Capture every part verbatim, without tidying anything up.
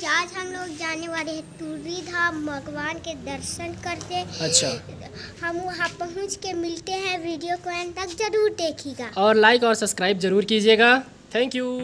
Friends, आज हम लोग जाने वाले हैं टूरी धाम भगवान के दर्शन करते। अच्छा, हम वहाँ पहुँच के मिलते हैं। वीडियो को एंड तक जरूर देखिएगा और लाइक और सब्सक्राइब जरूर कीजिएगा। Thank you.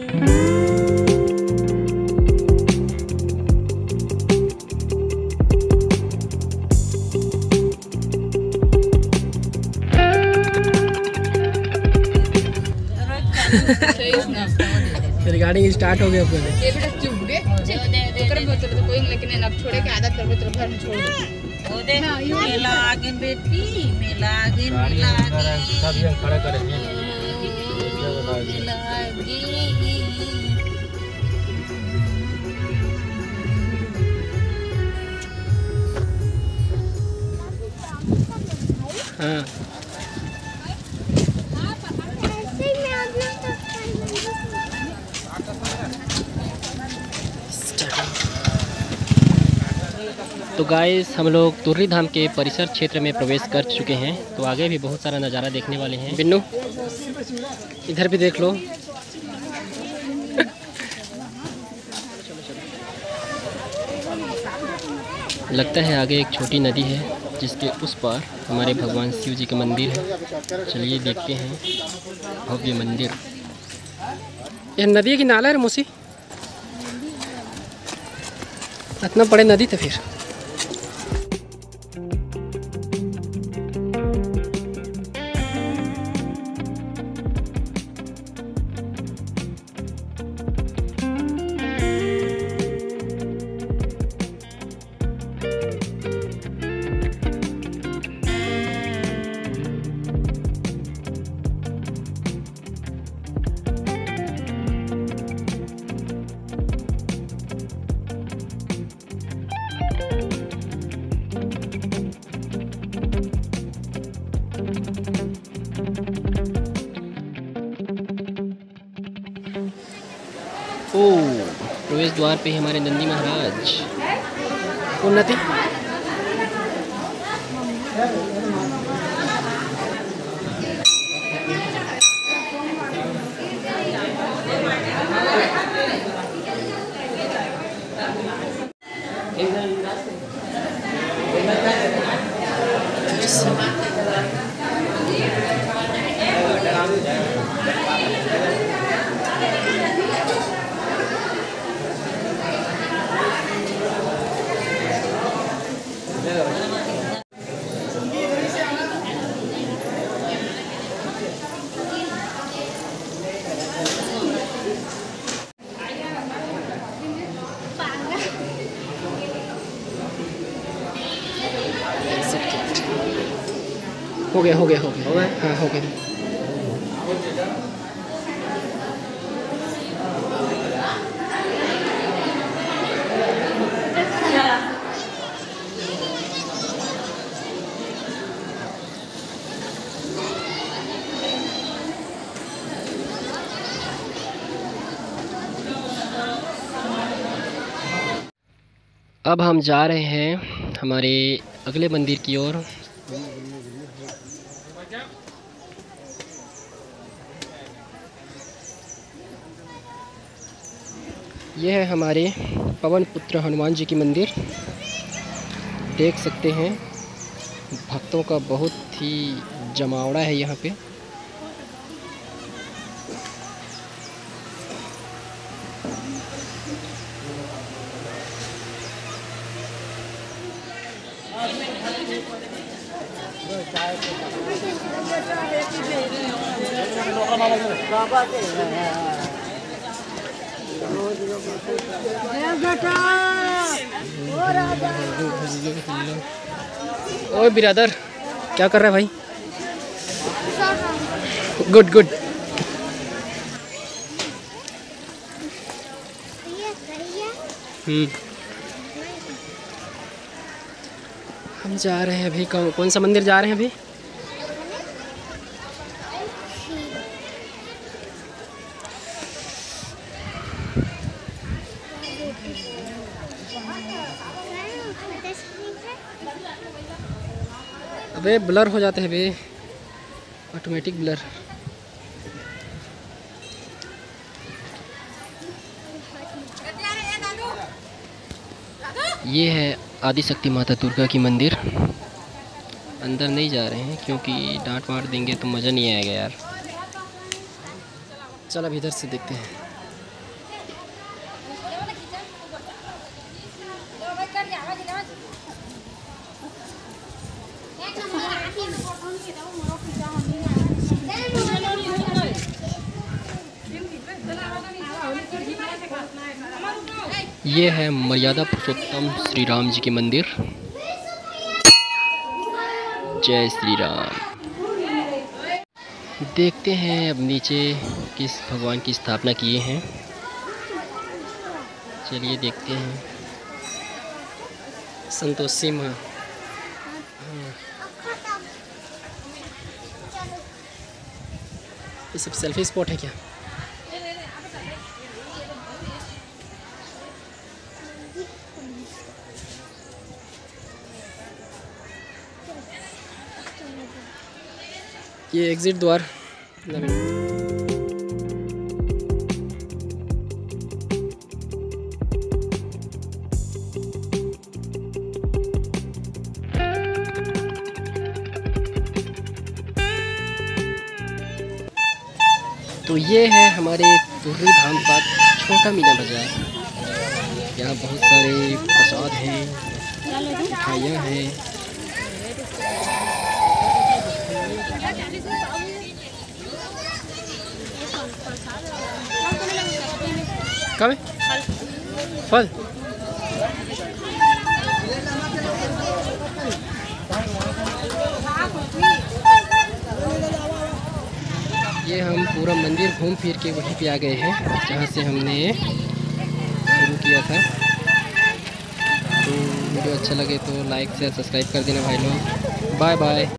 रिगार्डिंग स्टार्ट हो गया अपने। ये बेटा चुप बे ओकर बोल तो कोई लेकिन अब छोड़े के आदत करबो तो घर में छोड़ दो। ओ दे मेला आगे बेटी, मेला आगे, मेला आगे सब ये खड़ा करे मेला आगे। हाँ, तो गाइस हम लोग तुर्री धाम के परिसर क्षेत्र में प्रवेश कर चुके हैं। तो आगे भी बहुत सारा नज़ारा देखने वाले हैं। बिन्नू इधर भी देख लो। लगता है आगे एक छोटी नदी है जिसके उस पार हमारे भगवान शिव जी का मंदिर है। चलिए देखते हैं भव्य मंदिर। यह नदी की नाला है मुसी, इतना बड़े नदी तो फिर ओ प्रवेश द्वार पे हमारे नंदी महाराज। उन्नति हो गया हो गया हो गया हो गया हाँ हो गया। अब हम जा रहे हैं हमारे अगले मंदिर की ओर। यह है हमारे पवन पुत्र हनुमान जी की मंदिर। देख सकते हैं भक्तों का बहुत ही जमावड़ा है यहाँ पे। ओए बिरादर, क्या कर रहा है भाई? Good good. हम्म हम जा रहे हैं अभी। कौन कौन सा मंदिर जा रहे हैं अभी? अबे ब्लर हो जाते हैं बे, ऑटोमेटिक ब्लर। ये है आदिशक्ति माता दुर्गा की मंदिर। अंदर नहीं जा रहे हैं क्योंकि डांट मार देंगे तो मज़ा नहीं आएगा यार। चल अब इधर से देखते हैं। ये है मर्यादा पुरुषोत्तम श्री राम जी के मंदिर। जय श्री राम। देखते हैं अब नीचे किस भगवान की स्थापना किए हैं। चलिए देखते हैं। संतोषी माँ। ये सब सेल्फी स्पॉट है क्या? ये एग्ज़िट द्वार। तो ये है हमारे तुर्री धाम का छोटा मीना बाज़ार। यहाँ बहुत सारे प्रसाद हैं, मिठाइयाँ हैं। कब है फल? ये हम पूरा मंदिर घूम फिर के वहीं पे आ गए हैं जहाँ से हमने शुरू किया था। तो वीडियो अच्छा लगे तो लाइक शेयर सब्सक्राइब कर देना भाई लोग। Bye bye.